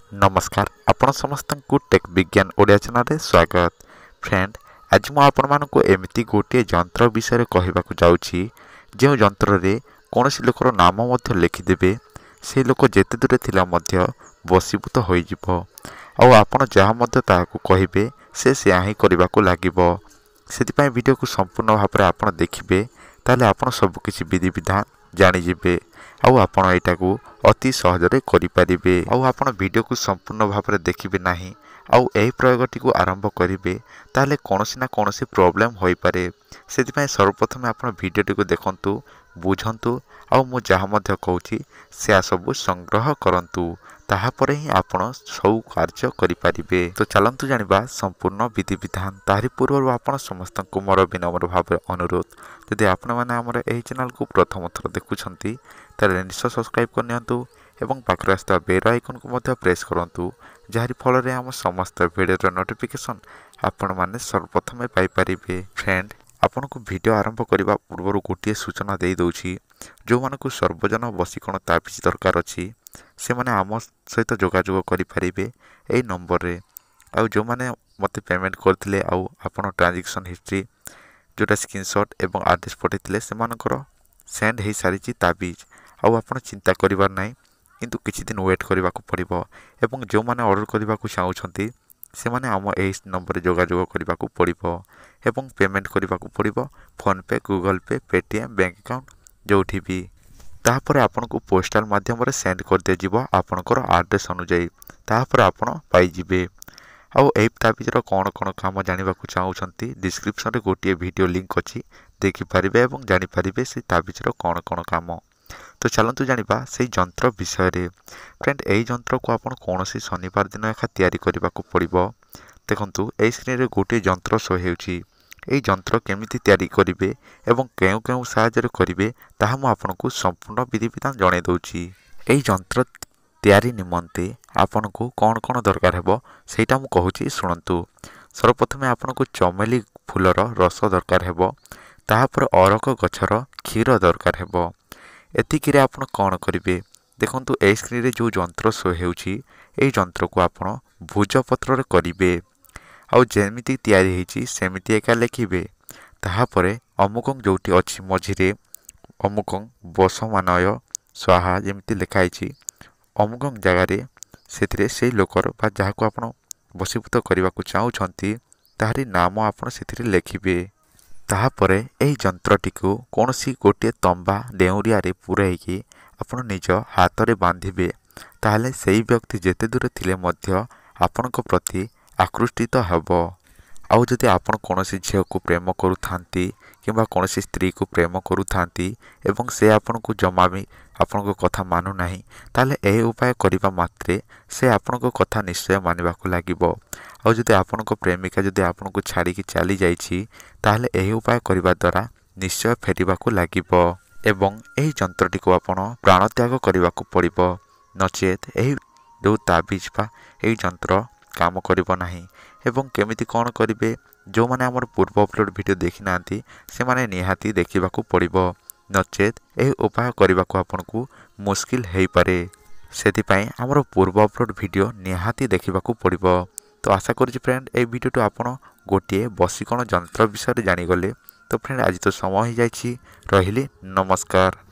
नमस्कार आपण समस्त को टेक विज्ञान ओडिया चैनल रे स्वागत। फ्रेंड आज मु आपण मानक एमती गोटे यंत्र विषय कहवाक जाऊँगी जो यंत्र रे कौन लोकर नाम लिखिदेवे से लोक जेते दूर थिला मध्य बसीभूत होइजिवो आउ आपण जहाँ ताहाकू कहिबे से सेया ही करबाकू लागिवो। सेतिपई वीडियो को संपूर्ण भाव में आपण देखिबे ताले आपण सब किछि विधि विधान जानिजिबे आउ आपण एटा को अति सहजरे करि परिबे। आउ आपण वीडियो को संपूर्ण भाव में देखिबे नाही आउ एही प्रयोगटी को आरंभ करिवे ताले कोनोसी ना कोनोसी प्रॉब्लम होई पारे। सेतिपई सर्वप्रथम आपण वीडियोटी को देखंतु बुझंतु आउ मु जहा मध्य कहूची से सब संग्रह करंतु ताहापर ही आपण सब कार्य करि परिबे। तो चलंतु जानिबा संपूर्ण विधि विधान। तारि पूर्व आपण समस्त को मोर विनम्र भाव अनुरोध यदि आपण माने हमर एही चैनल को प्रथम थर देखुछंती ताले निश्चय सब्सक्राइब कर नियंतु एवं पाखरे आस्था बेल आइकन को मध्य प्रेस करंतु जहारी फल रे हम समस्त वीडियो नोटिफिकेशन आपण माने सर्वप्रथम पाई परिबे। फ्रेंड आपण को वीडियो आरंभ करबा पूर्व गोटे सूचना दे दउछि जो मानकु सर्वजन वशीकरण ताबिज दरकार अछि से माने आम सहित जोगाजोग करि परिबे एई नंबर रे। आ जो माने मते पेमेंट करथिले आ आपण ट्रांजैक्शन हिस्ट्री जोटा स्क्रीनशॉट एवं एड्रेस पठैथिले से मानकर सेंड हे सारिछि ताबिज आ आपण चिंता करिवार नै किंतु किछि दिन वेट करबाकू पड़िबो एवं जो माने ऑर्डर करबाकू चाहुछंती से माने आम एई नंबर रे जोगाजोग करबाकू पड़िबो एवं पेमेंट करबाकू पड़िबो PhonePe Google Pay Paytm bank account जोठी भी तापर आपन को पोस्टल माध्यम रे सेंड कर दे जिवो आपनकर एड्रेस अनुसार तापर आपन पाई जिवे। आउ एई ताबिज रो कोन कोन काम जानिबाकू चाहुछंती डिस्क्रिप्शन रे गोटे वीडियो लिंक अछि देखि परिबे एवं जानि परिबे से ताबिज रो कोन कोन काम। तो चलंतु जानिबा से यंत्र विषय रे। फ्रेंड एई यंत्र को आपन कोनोसी शनिवार दिन एखा तयारी करबाकू पड़िबो। देखंतु एई स्क्रीन रे गोटे यंत्र शो हेउछि एई यंत्र केमिति तयारी करिवे एवं केउ केउ साहाय्य करिवे ताहा मु आपनकू संपूर्ण विधि विधान जणाई दउछि। एई यंत्र तयारी निमंते आपनकू कोन कोन दरकार हेबो सेटा मु कहूछि सुनंतु। सर्वप्रथम आपनकू चमेली फूलर रस दरकार हेबो ताहापर अरक गछर क्षीर दरकार हेबो। एतिकिरे आपण कोन करिवे देखंतु ए स्क्रीन रे जो यंत्र शो हेउछि एई यंत्र को आपण भुजपत्र रे करिवे आउ जेमिति तयारी हेछि सेमिति एका लेखिबे ताहापरे अमुकं जोटी अछि मझिरे अमुकं बसमानय स्वाहा जेमिति लेखा हेछि अमुकं जगह रे सेथिरे सेई लोकर बा जाहाको आपण बसीभूत करबाकू चाहुछंती ताहारी नाम आपण सेथिरे लेखिबे। ताहापरे एही यंत्रटी को कोनोसी गोटे तंबा डेउरिया रे पुराइकी आपण निज हाथ रे बांधिबे ताहले सेई व्यक्ति जेते दूर थिले मध्य आपनक प्रति आकृष्टित हेबो। आउ जदि आपण कोनोसी झियो को प्रेम करूथांती किबा कोनोसी स्त्री को प्रेम करूथांती एवं से आपण को जमा भी आपण को कथा मानु नाही ताले एही उपाय करिबा मात्रे से आपण को कथा निश्चय मानिबाकू लागिबो। आउ जदि आपण को प्रेमिका जदि आपण को छाड़ी की चली जाईछि ताले एही उपाय करिबा द्वारा निश्चय फेरिबाकू लागिबो एवं एही यंत्रटी को आपण प्राण त्याग करिबाकू पड़िबो नचेत एही दो ताबिज बा एही यंत्र काम करिबो नाही। एवं केमिति कोन करिवे जो माने हमर पूर्व अपलोड वीडियो देखि नांती से माने निहाती देखिबाकू पड़िबो नचेत एही उपाय करिबाकू आपनकू मुश्किल हेई पारे। सेति पई हमर पूर्व अपलोड वीडियो निहाती देखिबाकू पड़िबो। तो आशा करूछि फ्रेंड ए वीडियो तो आपण गोटे वशीकरण यंत्र विषय जानि गले। तो फ्रेंड आज तो समय हो जाइछि रहिली नमस्कार।